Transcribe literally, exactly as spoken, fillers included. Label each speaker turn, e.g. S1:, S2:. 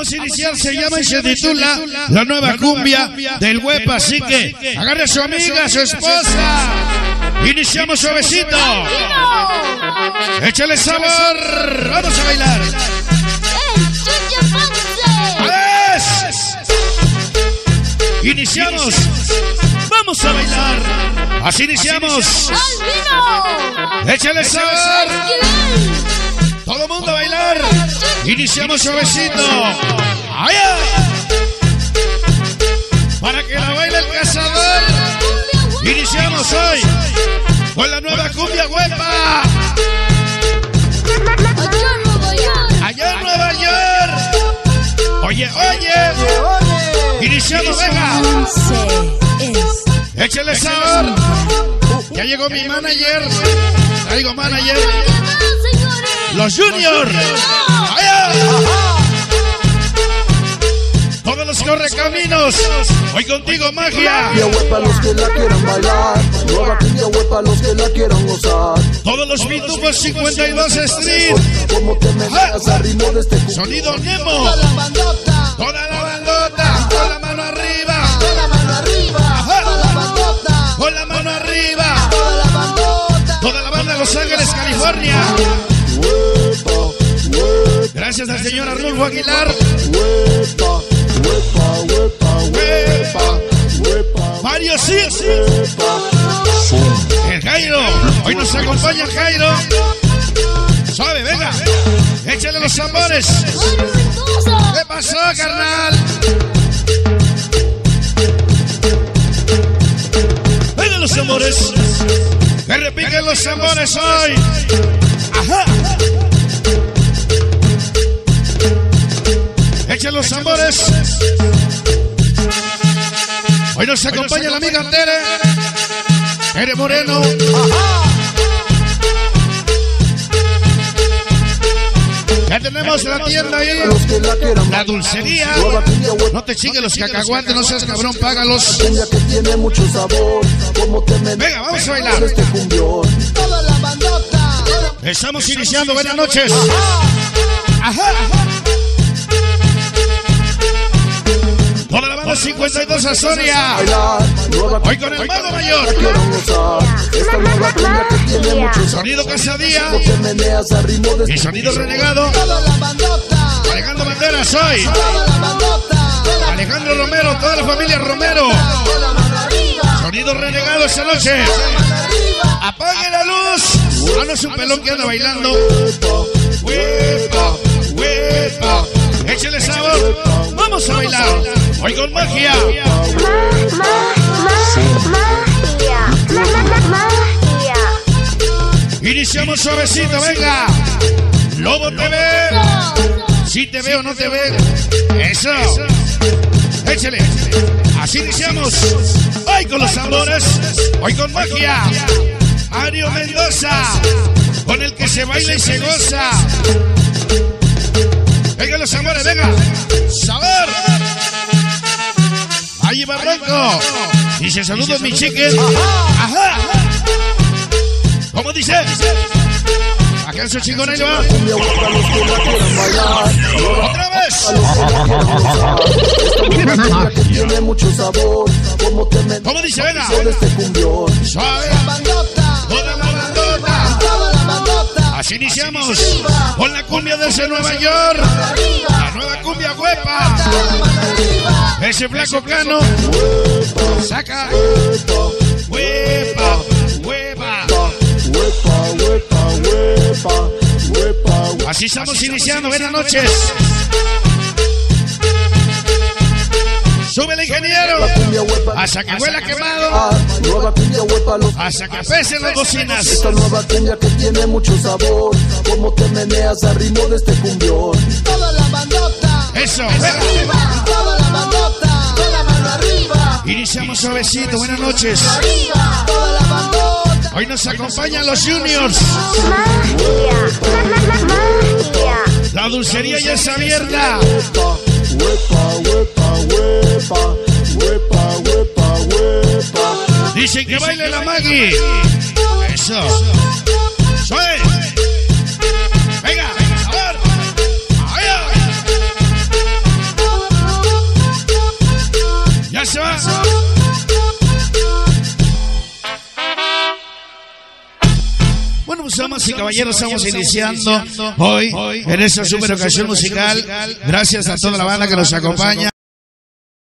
S1: Vamos a iniciar, se llama y se titula La Nueva Cumbia del Huepa, así que agarre a su amiga, a su esposa. Iniciamos suavecito. Échale sabor. Vamos a bailar. Iniciamos. Vamos a bailar. Así iniciamos. Échale sabor. Todo el mundo a bailar. Iniciamos suavecito. ¡Ay! Para que la baile el cazador. Iniciamos hoy con la nueva cumbia Huepa. Allá en Nueva York. Oye, oye. Iniciamos, venga. Échale sabor. Ya llegó mi manager. Traigo manager. Los Junior. Todos los correcaminos. Hoy contigo, magia.
S2: Huepa los que la quieran bailar. Nueva cumbia Huepa los que la quieran gozar.
S1: Todos los pitufos cincuenta y dos Street.
S2: Como te meneas al ritmo de este cumbia.
S1: Sonido Nemo. Toda la bandota. Toda la bandota. Con la mano arriba.
S2: Con la mano arriba. Toda la bandota.
S1: Con la mano arriba.
S2: Toda la bandota.
S1: Toda la banda de Los Ángeles, California.
S2: Huepa, huepa.
S1: Gracias al señor Arnulfo Aguilar.
S2: Huepa, huepa, huepa, huepa, huepa.
S1: Mario Six. El Jairo. Hoy nos acompaña el Jairo. Suave, venga. Échale los tambores. ¿Qué pasó, carnal? Venga los tambores. Que repiquen los tambores hoy. Ajá. Echen los tambores. Hoy nos acompaña la amiga Tere. Tere Moreno. Ya tenemos la tienda ahí. La dulcería. No te chinguen los cacahuates, no seas cabrón, págalos. Venga, vamos a bailar. Estamos iniciando, buenas noches. Ajá. Toda la banda cincuenta y dos Astoria. Hoy con el Mago Mayor. Sonido Casadía. Y sonido Renegado. Alejandro Banderas hoy. Alejandro Romero, toda la familia Romero. Sonido Renegado esta noche. Apague la luz. Ah, no es un pelón que anda bailando. Huepa, huepa. Échale sabor. Vamos a bailar. Hoy con magia. Iniciamos suavecito, venga. Lobo T V. Si te veo o no te ve. Eso. Échale. Así iniciamos. Hoy con los tambores. Hoy con magia. Ario Mendoza. Con el que se baila y se goza. Venga los tambores, venga. Sabor. Allí Barranco. Dice saludos mi chicken. Ajá. ¿Cómo dice? Acá en su chingón ahí va. Otra vez. ¿Cómo dice? Venga. Suave. Toda la bandota. Así iniciamos con la cumbia desde Nueva York. La nueva cumbia Huepa. Ese flaco Cano. Saca. Huepa. Huepa. Así estamos iniciando. Buenas noches. Sube el ingeniero. Hasta que huela quemado. Hasta que pesen las bocinas.
S2: Esta nueva cumbia que tiene mucho sabor. Como te meneas al ritmo de este cumbión. Toda la bandota.
S1: Eso.
S2: Arriba. Toda la bandota. Toda la mano arriba.
S1: Iniciamos suavecito. Buenas noches.
S2: Arriba. Toda la bandota.
S1: Hoy nos acompañan los Juniors. La dulcería ya está abierta. Dicen que baile la Maggie. Eso. Soy. Venga, a ver. Eso. Bueno, pues damas y caballeros, estamos iniciando hoy en esta super ocasión musical. Gracias a toda la banda que nos acompaña.